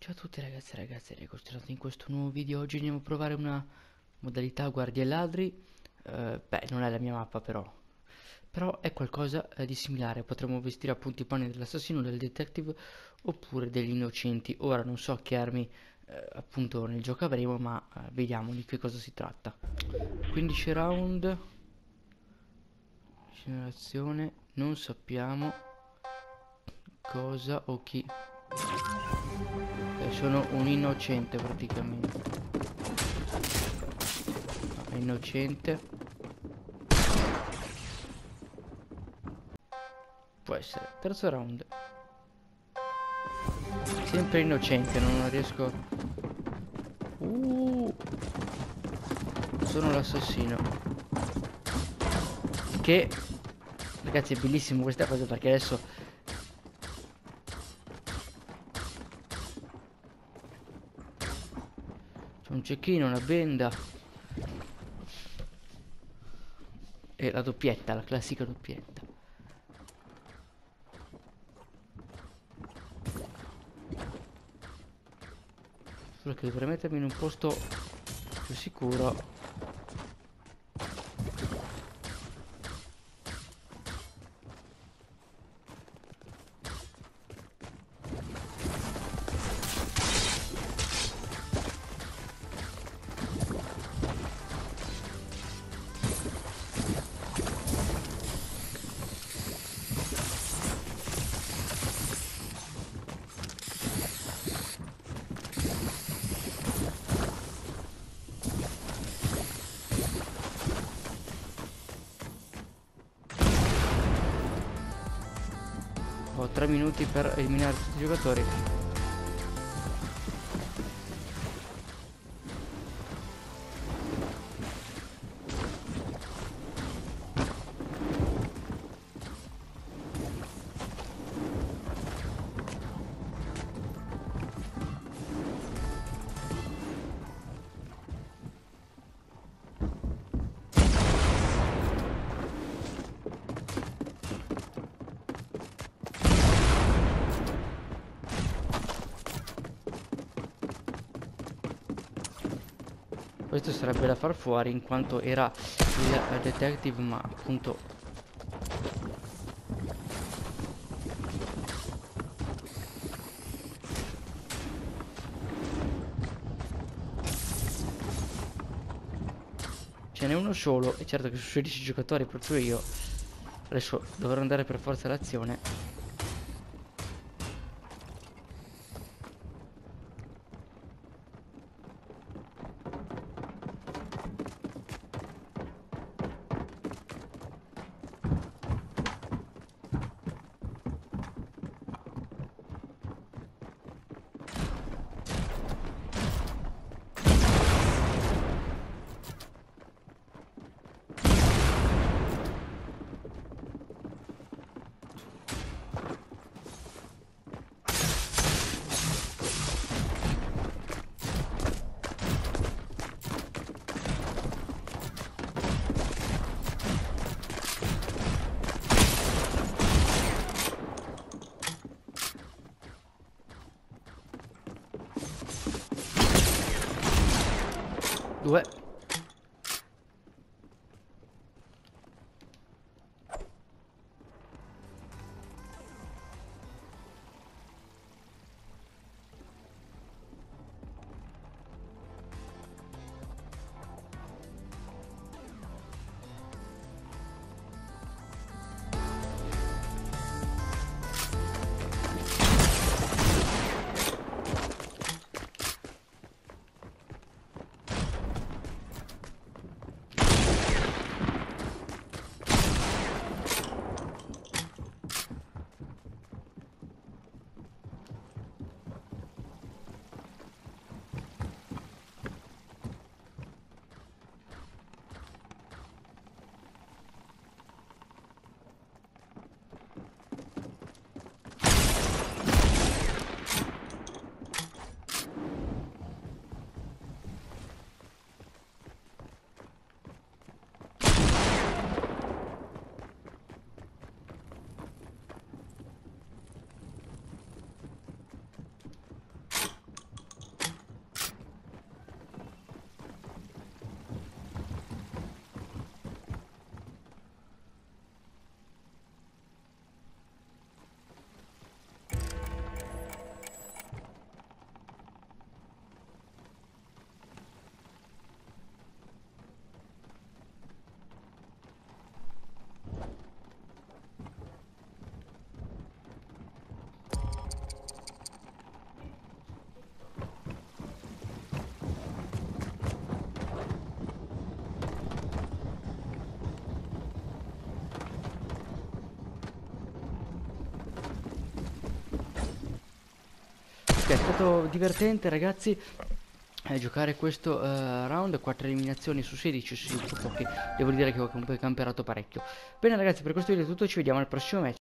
Ciao a tutti ragazzi e ragazze, rieccoci in questo nuovo video. Oggi andiamo a provare una modalità guardie e ladri. Beh, non è la mia mappa però è qualcosa di similare. Potremmo vestire appunto i panni dell'assassino, del detective oppure degli innocenti. Ora non so che armi appunto nel gioco avremo, ma vediamo di che cosa si tratta. 15 round, generazione, non sappiamo cosa o chi. Sono un innocente praticamente. È innocente. Può essere. Terzo round. Sempre innocente, non riesco. Sono l'assassino. Che ragazzi è bellissimo questa cosa perché adesso c'è un cecchino, una benda e la doppietta, la classica doppietta. Solo che dovrei mettermi in un posto più sicuro. Ho 3 minuti per eliminare tutti i giocatori. Questo sarebbe da far fuori in quanto era il detective, ma appunto ce n'è uno solo. E certo che su 16 giocatori proprio io adesso dovrò andare per forza all'azione. Due. stato divertente, ragazzi, giocare questo round. 4 eliminazioni su 16, sì, pochi. Devo dire che ho comunque camperato parecchio. Bene ragazzi, per questo video è tutto, ci vediamo al prossimo match.